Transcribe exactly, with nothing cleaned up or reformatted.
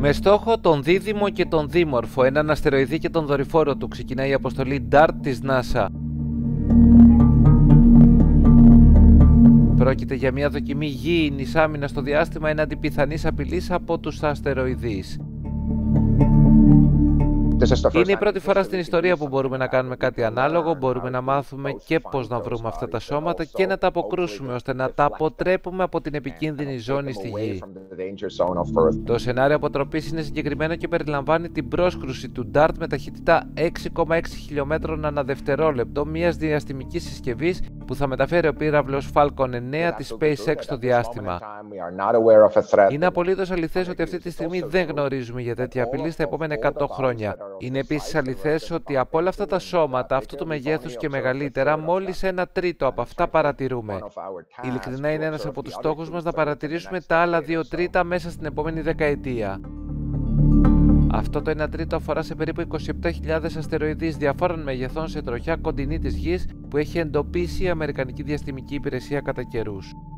Με στόχο τον Δίδυμο και τον Δίμορφο, έναν αστεροειδή και τον δορυφόρο του, ξεκινάει η αποστολή ντάρτ της NASA. Πρόκειται για μια δοκιμή γήινης άμυνας στο διάστημα εναντί πιθανής απειλής από τους αστεροειδείς. Είναι η πρώτη φορά στην ιστορία που μπορούμε να κάνουμε κάτι ανάλογο, μπορούμε να μάθουμε και πώς να βρούμε αυτά τα σώματα και να τα αποκρούσουμε ώστε να τα αποτρέπουμε από την επικίνδυνη ζώνη στη Γη. Το σενάριο αποτροπής είναι συγκεκριμένο και περιλαμβάνει την πρόσκρουση του ντάρτ με ταχύτητα έξι κόμμα έξι χιλιόμετρων ανά δευτερόλεπτο μιας διαστημικής συσκευής που θα μεταφέρει ο πύραυλος Falcon εννέα της SpaceX στο διάστημα. Είναι απολύτως αληθές ότι αυτή τη στιγμή δεν γνωρίζουμε για τέτοια απειλή στα επόμενα εκατό χρόνια. Είναι επίσης αληθές ότι από όλα αυτά τα σώματα, αυτού του μεγέθους και μεγαλύτερα, μόλις ένα τρίτο από αυτά παρατηρούμε. Ειλικρινά είναι ένας από τους στόχους μας να παρατηρήσουμε τα άλλα δύο τρίτα μέσα στην επόμενη δεκαετία. Αυτό το ένα τρίτο αφορά σε περίπου είκοσι επτά χιλιάδες αστεροειδείς διαφόρων μεγεθών σε τροχιά κοντινή της Γης που έχει εντοπίσει η Αμερικανική Διαστημική Υπηρεσία κατά καιρούς.